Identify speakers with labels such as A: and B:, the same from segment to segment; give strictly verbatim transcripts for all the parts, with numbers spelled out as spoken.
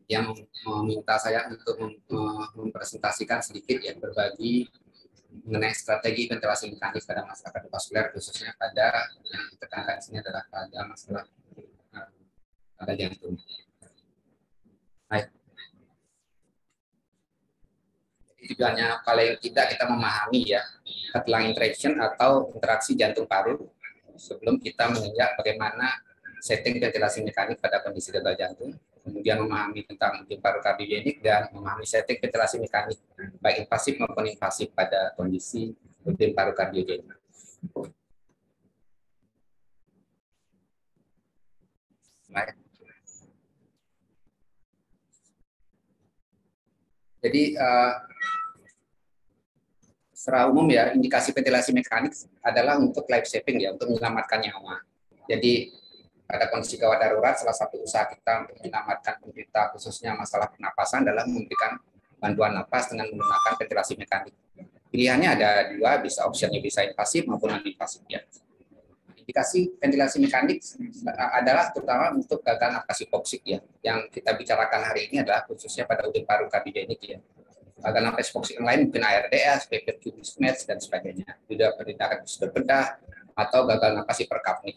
A: yang meminta saya untuk mempresentasikan sedikit ya, berbagi mengenai strategi ventilasi mekanik pada masalah kardiovaskuler, khususnya pada yang ditekankan di sini adalah pada masalah pada jantung. Baik. Tujuannya paling tidak kita memahami ya heart-lung interaction atau interaksi jantung paru sebelum kita menginjak bagaimana setting ventilasi mekanik pada kondisi gagal jantung, kemudian memahami tentang ujung paru kardiogenik dan memahami setting ventilasi mekanik baik invasif maupun invasif pada kondisi ujung paru kardiogenik. Baik. Jadi uh, secara umum ya indikasi ventilasi mekanik adalah untuk life saving ya, untuk menyelamatkan nyawa. Jadi pada kondisi gawat darurat, salah satu usaha kita untuk menyelamatkan penderita khususnya masalah pernapasan adalah memberikan bantuan napas dengan menggunakan ventilasi mekanik. Pilihannya ada dua, bisa opsinya bisa invasif maupun non-invasif ya. Indikasi ventilasi mekanik adalah terutama untuk gagal napas hipoksik ya. Yang kita bicarakan hari ini adalah khususnya pada ujung paru kardiogenik ya. Gagal napas hipoksik yang lain mungkin A R D S, P P Q mismatch dan sebagainya. Juga tindakan berbedah atau gagal napas hiperkapnik.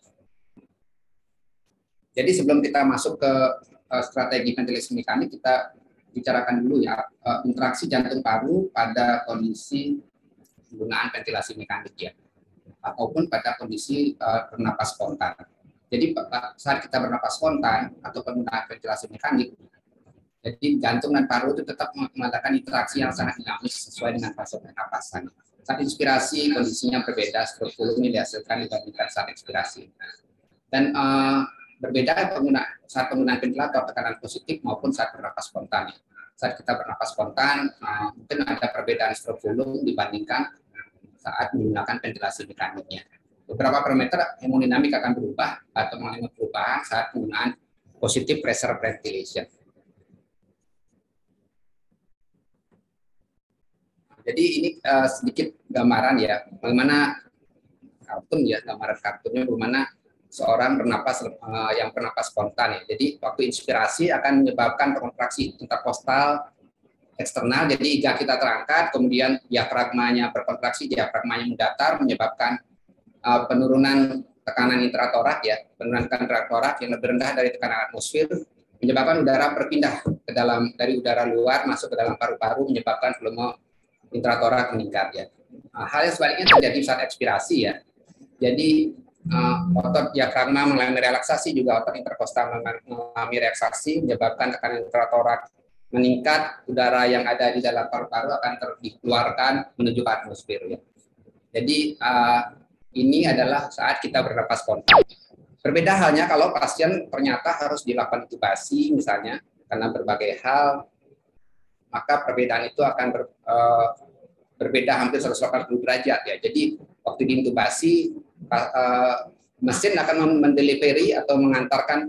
A: Jadi sebelum kita masuk ke uh, strategi ventilasi mekanik, kita bicarakan dulu ya uh, interaksi jantung paru pada kondisi penggunaan ventilasi mekanik ya, ataupun pada kondisi uh, bernapas spontan. Jadi saat kita bernapas spontan atau penggunaan ventilasi mekanik, jadi jantung dan paru itu tetap mengadakan interaksi yang sangat dinamis sesuai dengan fase pernapasan. Saat inspirasi kondisinya berbeda, stroke volume dihasilkan dibandingkan saat ekspirasi. Dan uh, berbeda penggunaan saat penggunaan ventilator tekanan positif maupun saat bernapas spontan. Saat kita bernapas spontan, uh, mungkin ada perbedaan stroke volume dibandingkan saat menggunakan ventilasi mekaniknya. Beberapa parameter hemodinamik akan berubah atau mengalami perubahan saat penggunaan positive pressure ventilation. Jadi ini uh, sedikit gambaran ya, bagaimana kartun ya, gambaran kartunnya bagaimana seorang bernapas uh, yang bernapas spontan ya. Jadi waktu inspirasi akan menyebabkan kontraksi interkostal eksternal. Jadi iga kita terangkat, kemudian diafragmanya berkontraksi, diafragmanya mendatar, menyebabkan uh, penurunan tekanan intratorak ya, penurunan tekanan intratorak yang lebih rendah dari tekanan atmosfer, menyebabkan udara berpindah ke dalam dari udara luar masuk ke dalam paru-paru, menyebabkan volume intratorak meningkat ya. Nah, hal yang sebaliknya terjadi saat ekspirasi ya. Jadi Uh, otot diafragma mengalami relaksasi, juga otot interkostal mengalami relaksasi, menyebabkan tekanan intratorak meningkat, udara yang ada di dalam paru-paru akan dikeluarkan menuju ke atmosfer ya. Jadi uh, ini adalah saat kita bernapas spontan. Berbeda halnya kalau pasien ternyata harus dilakukan intubasi misalnya karena berbagai hal, maka perbedaan itu akan ber, uh, berbeda hampir seratus delapan puluh derajat ya. Jadi waktu diintubasi Uh, mesin akan mendelivery atau mengantarkan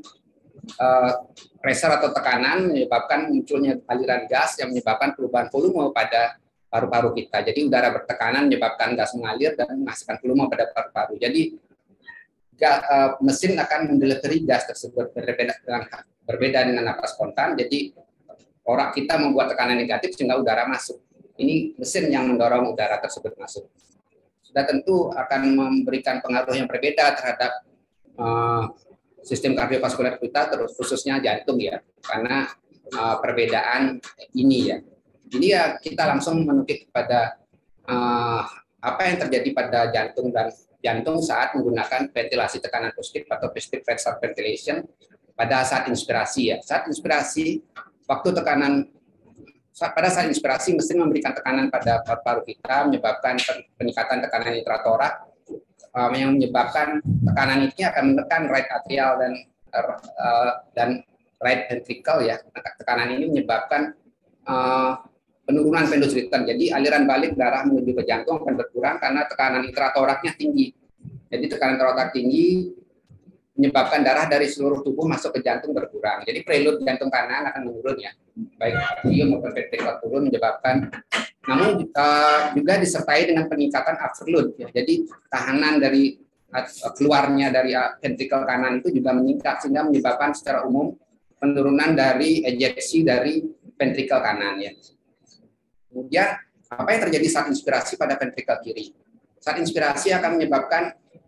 A: uh, pressure atau tekanan, menyebabkan munculnya aliran gas yang menyebabkan perubahan volume pada paru-paru kita. Jadi udara bertekanan menyebabkan gas mengalir dan menghasilkan volume pada paru-paru. Jadi gas, uh, mesin akan mendelivery gas tersebut berbeda dengan, berbeda dengan napas spontan. Jadi orak kita membuat tekanan negatif sehingga udara masuk. Ini mesin yang mendorong udara tersebut masuk. Sudah tentu akan memberikan pengaruh yang berbeda terhadap uh, sistem kardiovaskuler kita, terus khususnya jantung ya, karena uh, perbedaan ini ya. Jadi ya kita langsung menukik kepada uh, apa yang terjadi pada jantung dan jantung saat menggunakan ventilasi tekanan positif atau positive pressure ventilation pada saat inspirasi ya. Saat inspirasi, waktu tekanan pada saat inspirasi mesin memberikan tekanan pada paru-paru kita, menyebabkan peningkatan tekanan intratorak um, yang menyebabkan tekanan ini akan menekan right atrial dan uh, dan right ventricle ya. Tekanan ini menyebabkan uh, penurunan pendus return. Jadi aliran balik darah menuju ke jantung akan berkurang karena tekanan intratoraknya tinggi. Jadi tekanan intratorak tinggi menyebabkan darah dari seluruh tubuh masuk ke jantung berkurang. Jadi prelude jantung kanan akan menurun ya, baik arterial maupun ventricular turun menyebabkan. Namun uh, juga disertai dengan peningkatan afterload ya. Jadi tahanan dari uh, keluarnya dari uh, ventricle kanan itu juga meningkat sehingga menyebabkan secara umum penurunan dari ejeksi dari ventrikel kanan ya. Kemudian apa yang terjadi saat inspirasi pada ventrikel kiri? Saat inspirasi akan menyebabkan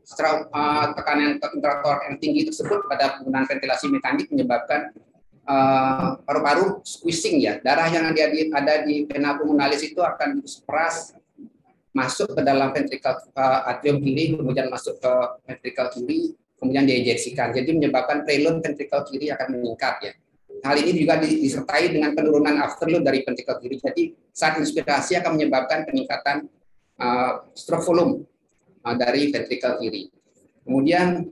A: uh, tekanan intratorak yang tinggi tersebut pada penggunaan ventilasi mekanik menyebabkan paru-paru uh, squeezing ya. Darah yang ada di, ada di vena pulmonalis itu akan diperas masuk ke dalam ventrikel uh, atrium kiri, kemudian masuk ke ventrikel kiri, kemudian diejeksikan. Jadi menyebabkan preload ventrikel kiri akan meningkat ya. Hal ini juga disertai dengan penurunan afterload dari ventrikel kiri. Jadi saat inspirasi akan menyebabkan peningkatan uh, stroke volume uh, dari ventrikel kiri. Kemudian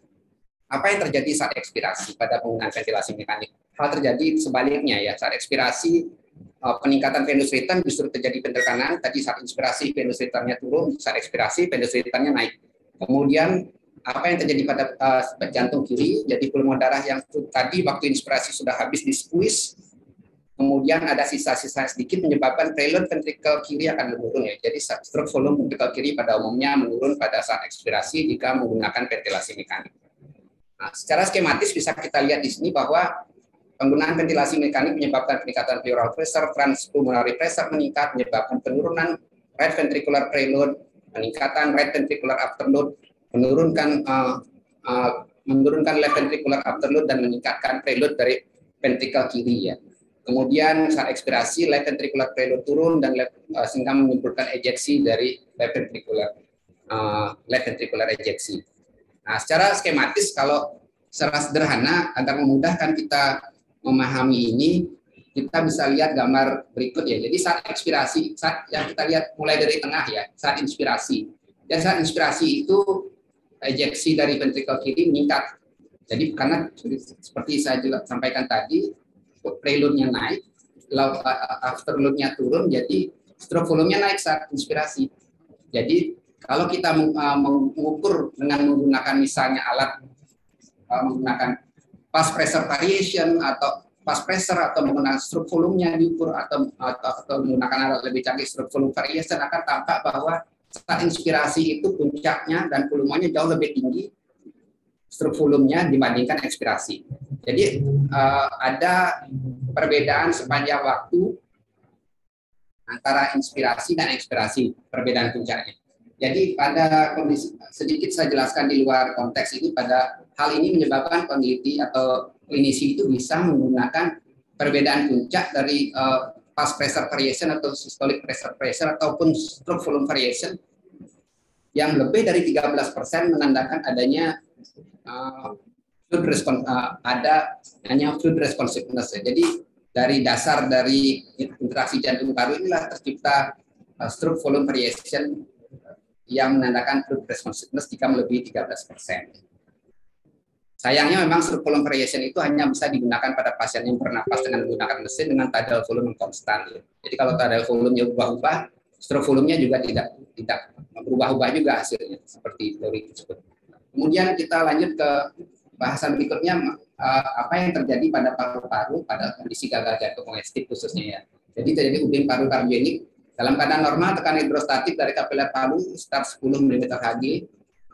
A: apa yang terjadi saat ekspirasi pada penggunaan ventilasi mekanik? Hal terjadi sebaliknya ya. Saat ekspirasi uh, peningkatan venous return justru terjadi pada kanan. Tadi saat inspirasi venous return-nya turun, saat ekspirasi venous return-nya naik. Kemudian apa yang terjadi pada uh, jantung kiri, jadi pulmo darah yang tadi waktu inspirasi sudah habis di squeeze, kemudian ada sisa-sisa sedikit menyebabkan preload ventrikel kiri akan menurun ya. Jadi stroke volume ventrikel kiri pada umumnya menurun pada saat ekspirasi jika menggunakan ventilasi mekanik. Nah, secara skematis bisa kita lihat di sini bahwa penggunaan ventilasi mekanik menyebabkan peningkatan pleural pressure, transpulmonary pressure meningkat, menyebabkan penurunan right ventricular preload, peningkatan right ventricular afterload, menurunkan uh, uh, menurunkan left ventricular afterload dan meningkatkan preload dari ventrikel kiri ya. Kemudian saat ekspirasi left ventricular preload turun dan left, uh, sehingga menimbulkan ejeksi dari left ventricular uh, left ventricular ejeksi. Nah, secara skematis kalau secara sederhana agar memudahkan kita memahami ini, kita bisa lihat gambar berikut ya. Jadi saat ekspirasi, saat yang kita lihat mulai dari tengah ya, saat inspirasi. Dan saat inspirasi itu ejeksi dari ventrikel kiri meningkat. Jadi karena seperti saya juga sampaikan tadi, preload-nya naik, afterload-nya turun, jadi stroke volume-nya naik saat inspirasi. Jadi kalau kita mengukur dengan menggunakan misalnya alat menggunakan pulse pressure variation atau pulse pressure atau menggunakan stroke volume-nya diukur atau, atau atau menggunakan alat lebih canggih stroke volume variation akan tampak bahwa saat inspirasi itu puncaknya dan volumenya jauh lebih tinggi stroke volumenya dibandingkan ekspirasi. Jadi uh, ada perbedaan sepanjang waktu antara inspirasi dan ekspirasi, perbedaan puncaknya. Jadi pada kondisi sedikit saya jelaskan di luar konteks ini, pada hal ini menyebabkan peneliti atau klinisi itu bisa menggunakan perbedaan puncak dari uh, pulse pressure variation atau systolic pressure pressure ataupun stroke volume variation yang lebih dari tiga belas persen menandakan adanya uh, fluid response, uh, ada hanya fluid responsiveness. Jadi dari dasar dari interaksi jantung paru inilah tercipta uh, stroke volume variation yang menandakan fluid responsiveness jika melebihi tiga belas persen. Sayangnya memang stroke volume variation itu hanya bisa digunakan pada pasien yang bernapas dengan menggunakan mesin dengan tidal volume yang konstan. Jadi kalau tidal volume-nya berubah-ubah, stroke volume-nya juga tidak tidak berubah-ubah juga hasilnya seperti teori tersebut. Kemudian kita lanjut ke bahasan berikutnya, apa yang terjadi pada paru-paru pada kondisi gagal jantung kongestif khususnya ya. Jadi terjadi uding paru kardiogenik dalam keadaan normal tekanan hidrostatik dari kapiler paru start sepuluh milimeter Hg.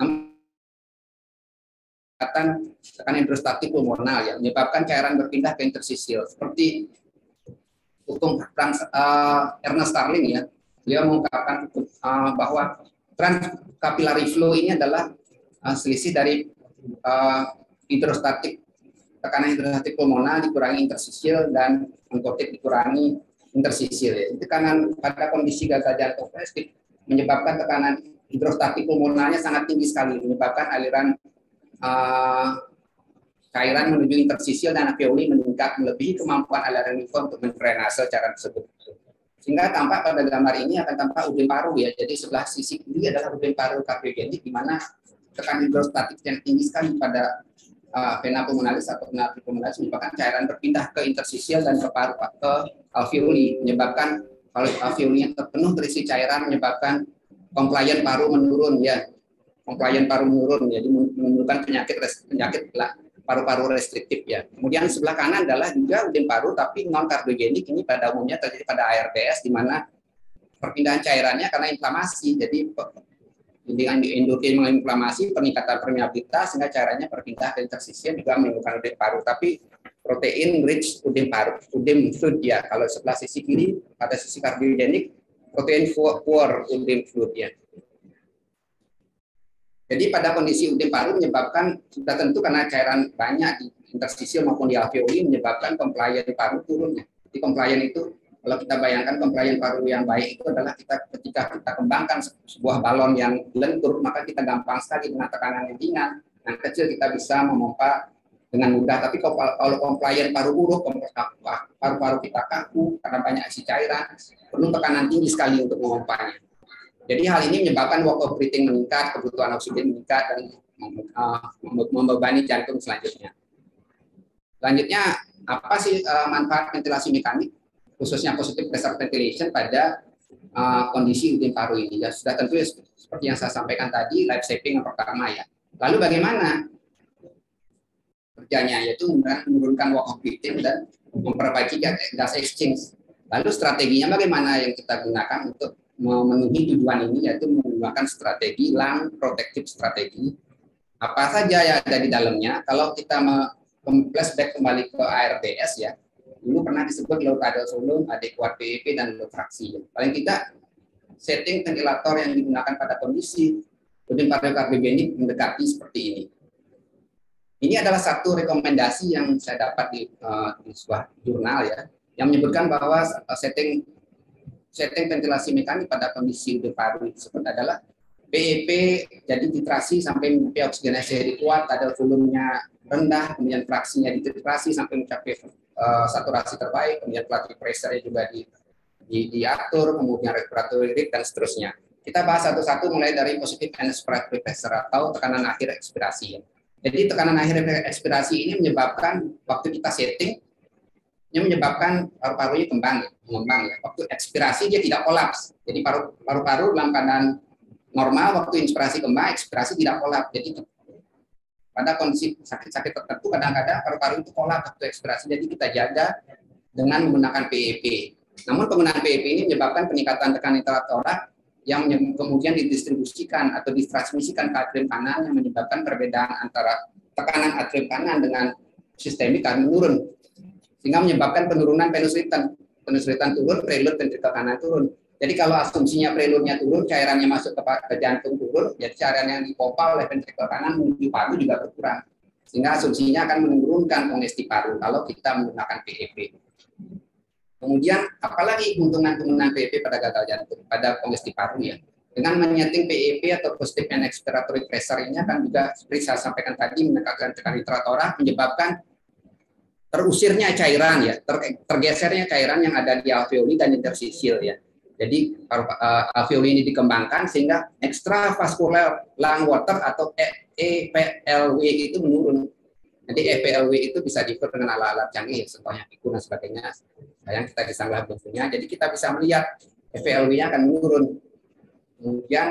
A: Tekanan hidrostatik pulmonal yang menyebabkan cairan berpindah ke interstisial seperti hukum Franz uh, Ernest Starling ya, dia mengungkapkan uh, bahwa transkapillary flow ini adalah uh, selisih dari uh, hidrostatik tekanan hidrostatik pulmonal dikurangi interstisial dan oncotic dikurangi interstisial ya. Tekanan pada kondisi gagal jantung kongestif menyebabkan tekanan hidrostatik pulmonalnya sangat tinggi sekali, menyebabkan aliran Uh, cairan menuju interstisial dan alveoli meningkat melebihi kemampuan aliran limfa untuk mendrenase cairan tersebut. Sehingga tampak pada gambar ini akan tampak udem paru ya. Jadi sebelah sisi kiri adalah udem paru kardiogenik di mana tekanan hidrostatik yang tinggi sekali pada uh, vena pulmonalis atau vena pulmonalis menyebabkan cairan berpindah ke interstisial dan ke paru ke alveoli, menyebabkan kalau alveolinya terpenuh terisi cairan menyebabkan compliant paru menurun ya. Compliant paru menurun, jadi menimbulkan penyakit penyakit paru-paru restriktif ya. Kemudian sebelah kanan adalah juga udem paru tapi non kardiogenik, ini pada umumnya terjadi pada A R D S di mana perpindahan cairannya karena inflamasi. Jadi dengan endokrin menginflamasi, peningkatan permeabilitas sehingga cairannya berpindah ke interstisial juga menimbulkan udem paru. Tapi protein rich udim paru, udim fluid ya. Kalau sebelah sisi kiri pada sisi kardiogenik, protein poor udim fluid ya. Jadi pada kondisi udim paru menyebabkan, sudah tentu karena cairan banyak di interstisial maupun di alveoli menyebabkan compliant paru turunnya. Jadi compliant itu, kalau kita bayangkan compliant paru yang baik itu adalah kita ketika kita kembangkan sebuah balon yang lentur, maka kita gampang sekali dengan tekanan yang ringan, yang kecil kita bisa memompa dengan mudah. Tapi kalau, kalau compliant paru buruk, paru-paru kita kaku karena banyak isi cairan, perlu tekanan tinggi sekali untuk memompanya. Jadi hal ini menyebabkan work of breathing meningkat, kebutuhan oksigen meningkat, dan uh, membebani jantung selanjutnya. Selanjutnya, apa sih uh, manfaat ventilasi mekanik, khususnya positive pressure ventilation pada uh, kondisi udim paru ini? Ya sudah tentu ya, seperti yang saya sampaikan tadi, life saving yang pertama ya. Lalu bagaimana kerjanya? Yaitu menurunkan work of breathing dan memperbaiki gas exchange. Lalu strateginya bagaimana yang kita gunakan untuk memenuhi tujuan ini, yaitu menggunakan strategi lung protective strategi. Apa saja yang ada di dalamnya? Kalau kita flashback kembali ke A R D S ya, dulu pernah disebut low tidal volume, adequate P E P, dan low fraksi. Paling tidak setting ventilator yang digunakan pada kondisi udim paru kardiogenik mendekati seperti ini. Ini adalah satu rekomendasi yang saya dapat di, uh, di sebuah jurnal ya, yang menyebutkan bahwa setting setting ventilasi mekanik pada kondisi udim paru tersebut adalah P E P jadi titrasi sampai mencapai oksigenasi yang kuat, ada volumenya rendah, kemudian fraksinya dititrasi sampai mencapai uh, saturasi terbaik, kemudian relative pressure juga di, di, diatur, kemudian respiratory rate dan seterusnya. Kita bahas satu-satu mulai dari positive inspiratory pressure atau tekanan akhir ekspirasi. Jadi tekanan akhir ekspirasi ini menyebabkan waktu kita setting yang menyebabkan paru-parunya kembang, mengembang ya. Waktu ekspirasi dia tidak kolaps. Jadi paru-paru dalam keadaan normal, waktu inspirasi kembang, ekspirasi tidak kolaps. Jadi pada kondisi sakit-sakit tertentu kadang-kadang paru-paru itu kolaps waktu ekspirasi. Jadi kita jaga dengan menggunakan P E P. Namun penggunaan P E P ini menyebabkan peningkatan tekanan intraorak yang kemudian didistribusikan atau ditransmisikan ke atrium kanan yang menyebabkan perbedaan antara tekanan atrium kanan dengan sistemik akan menurun, sehingga menyebabkan penurunan venous return. Venous return turun, prelude ventricle kanan turun. Jadi kalau asumsinya prelude-nya turun, cairannya masuk ke, ke jantung turun, jadi cairan yang dipompa oleh ventricle kanan menuju paru juga berkurang. Sehingga asumsinya akan menurunkan kongesti paru kalau kita menggunakan P E P. Kemudian apalagi keuntungan-keuntungan P E P pada gagal jantung, pada kongesti paru ya. Dengan menyeting P E P atau positive and expiratory pressure ini akan juga seperti saya sampaikan tadi menekan tekanan intraorak, menyebabkan terusirnya cairan ya, ter, tergesernya cairan yang ada di alveoli dan interstisial ya. Jadi uh, alveoli ini dikembangkan sehingga extravascular lung water atau E P L W itu menurun. Jadi E P L W itu bisa diukur dengan alat-alat canggih, contohnya P I C U dan sebagainya. Yang kita bisa melihat bentuknya. Jadi kita bisa melihat E P L W-nya akan menurun. Kemudian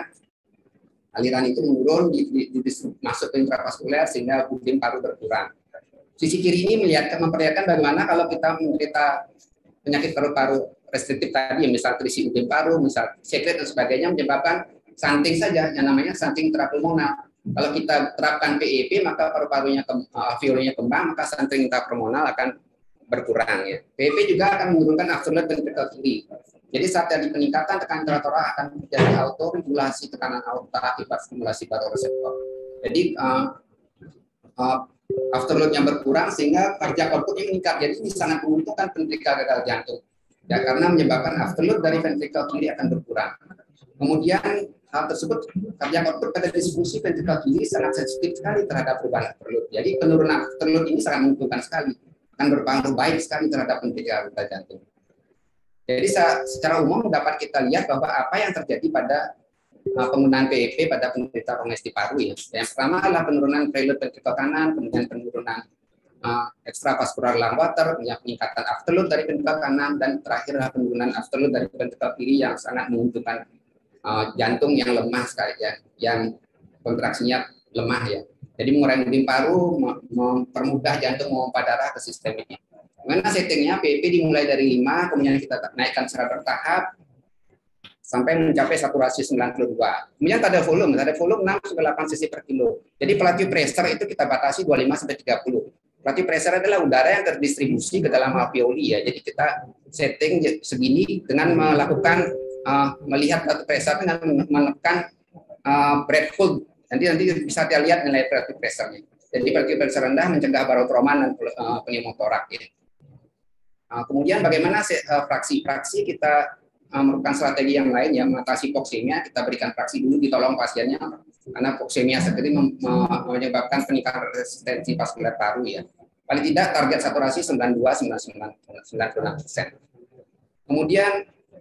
A: aliran itu menurun, di, di, di, masuk ke intravaskuler sehingga udim paru berkurang. Sisi kiri ini melihat memperlihatkan bagaimana kalau kita menderita penyakit paru-paru restriktif tadi, misal trisi udim paru, misal sekret dan sebagainya, menyebabkan shunting saja, yang namanya shunting intrapulmonal. Kalau kita terapkan P E P, maka paru-parunya alveolinya kembang, maka shunting intrapulmonal akan berkurang. Ya. P E P juga akan menurunkan absolute ventricle kiri. Jadi saat terjadi peningkatan tekanan intraorak akan terjadi autoregulasi tekanan aorta akibat stimulasi baroreseptor. Jadi uh, uh, afterload-nya berkurang sehingga cardiac output-nya meningkat. Jadi ini sangat menguntungkan ventrikel gagal jantung. Ya, karena menyebabkan afterload dari ventrikel kiri akan berkurang. Kemudian hal tersebut cardiac output pada distribusi ventrikel kiri sangat sensitif sekali terhadap perubahan afterload. Jadi penurunan afterload ini sangat menguntungkan sekali, akan berpengaruh baik sekali terhadap ventrikel gagal jantung. Jadi secara umum dapat kita lihat bahwa apa yang terjadi pada uh, penggunaan P E P pada penderita kongesti paru ya. Yang pertama adalah penurunan prelude ventricle kanan, kemudian penurunan uh, extravascular lung water, peningkatan afterload dari ventricle kanan, dan terakhir adalah penurunan afterload dari ventricle kiri yang sangat menguntungkan uh, jantung yang lemah sekali ya, yang kontraksinya lemah ya. Jadi mengurangi udim paru, mempermudah jantung memompa darah ke sistemiknya. Karena settingnya P E P dimulai dari lima, kemudian kita naikkan secara bertahap sampai mencapai saturasi sembilan puluh dua. Kemudian ada volume, ada volume enam sampai delapan cc per kilo. Jadi relative pressure itu kita batasi dua puluh lima sampai tiga puluh. Relative pressure adalah udara yang terdistribusi ke dalam alveoli ya. Jadi kita setting segini dengan melakukan uh, melihat relative pressure dengan menekan uh, breathhold. Nanti nanti bisa kita lihat nilai relative pressure-nya. Jadi relative pressure rendah mencegah barotrauma dan uh, pneumotorak. Ya. Uh, kemudian bagaimana fraksi-fraksi uh, kita uh, merupakan strategi yang lain ya, mengatasi hipoksemia. Kita berikan fraksi dulu, ditolong pasiennya karena hipoksemia seperti menyebabkan peningkatan resistensi vaskuler paru ya. Paling tidak target saturasi sembilan puluh dua sampai sembilan puluh enam persen. Kemudian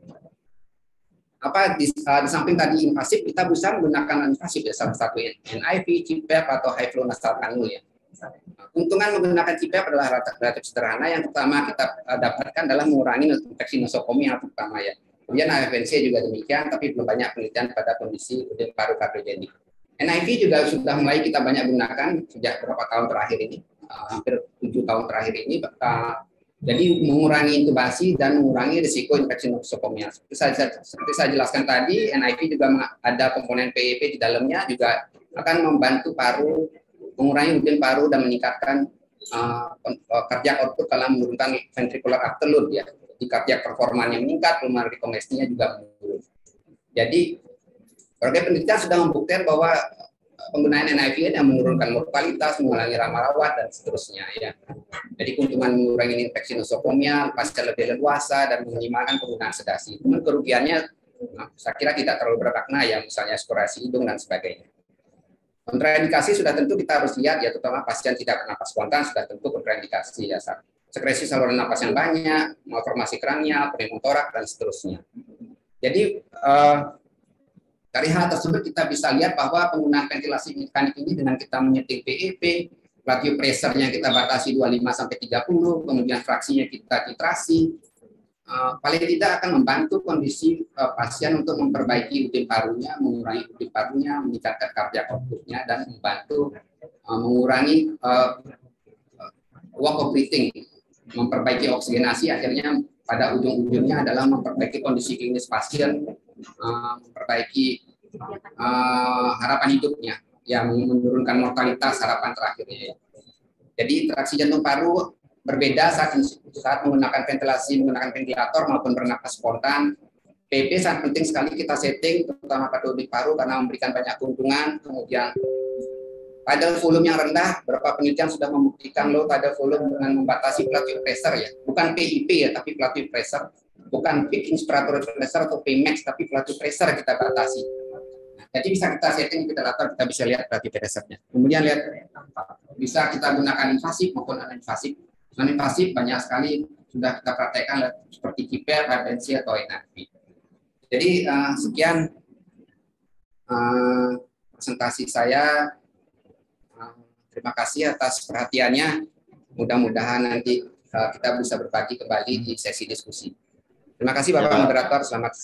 A: apa di, uh, di samping tadi invasif, kita bisa menggunakan invasif ya, salah satu N I V, C PAP atau high flow nasal cannula ya. Keuntungan menggunakan C PAP adalah relatif sederhana. Yang pertama kita uh, dapatkan adalah mengurangi infeksi nosokomia pertama ya. Kemudian A F N C juga demikian, tapi belum banyak penelitian pada kondisi udin paru kardiogenik. N I V juga sudah mulai kita banyak gunakan sejak beberapa tahun terakhir ini, uh, hampir tujuh tahun terakhir ini. Uh, jadi mengurangi intubasi dan mengurangi risiko infeksi nosokomia. Seperti saya, seperti saya jelaskan tadi, N I V juga ada komponen P E P di dalamnya, juga akan membantu paru, mengurangi udin paru dan meningkatkan uh, cardiac output dalam menurunkan ventricular afterload ya. Di cardiac performanya meningkat, pulmonary congestinya juga menurun. Jadi berbagai penelitian sudah membuktikan bahwa penggunaan N I V yang menurunkan mortalitas, mengurangi lama rawat dan seterusnya ya. Jadi keuntungan mengurangi infeksi nosokomia, pasien lebih leluasa dan meminimalkan penggunaan sedasi. Namun kerugiannya nah, saya kira tidak terlalu bermakna ya, misalnya aspirasi hidung dan sebagainya. Kontraindikasi sudah tentu kita harus lihat ya, terutama pasien tidak bernapas spontan sudah tentu kontraindikasi ya. Sekresi saluran napas yang banyak, malformasi kranial, pneumotorak dan seterusnya. Jadi eh, dari hal tersebut kita bisa lihat bahwa penggunaan ventilasi mekanik ini dengan kita menyeting P E P, relative pressure-nya kita batasi dua puluh lima sampai tiga puluh, kemudian fraksinya kita titrasi, uh, paling tidak akan membantu kondisi uh, pasien untuk memperbaiki udin parunya, mengurangi udin parunya, meningkatkan cardiac output-nya dan membantu uh, mengurangi uh, work of breathing, memperbaiki oksigenasi, akhirnya pada ujung-ujungnya adalah memperbaiki kondisi klinis pasien, uh, memperbaiki uh, harapan hidupnya, yang menurunkan mortalitas harapan terakhirnya. Jadi interaksi jantung paru berbeda saat, saat menggunakan ventilasi, menggunakan ventilator maupun bernapas spontan. P P sangat penting sekali kita setting, terutama pada udin paru karena memberikan banyak keuntungan. Kemudian pada volume yang rendah, beberapa penelitian sudah membuktikan low pada volume dengan membatasi relative pressure ya, bukan P I P ya, tapi relative pressure, bukan peak inspiratory pressure atau P max, tapi relative pressure kita batasi. Nah, jadi bisa kita setting ventilator, kita bisa lihat relative pressure-nya. Kemudian lihat bisa kita gunakan invasif maupun non-invasif. Non-invasif banyak sekali sudah kita praktekkan seperti C PAP, A F N C atau N I V. Jadi uh, sekian uh, presentasi saya. Terima kasih atas perhatiannya. Mudah-mudahan nanti uh, kita bisa berbagi kembali di sesi diskusi. Terima kasih Bapak ya. Moderator. Selamat